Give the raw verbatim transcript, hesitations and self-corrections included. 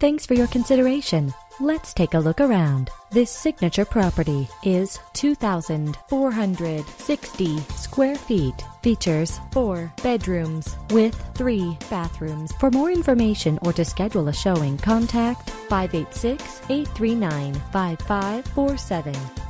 Thanks for your consideration. Let's take a look around. This signature property is two thousand four hundred sixty square feet. Features four bedrooms with three bathrooms. For more information or to schedule a showing, contact five eight six, eight three nine, five five four seven.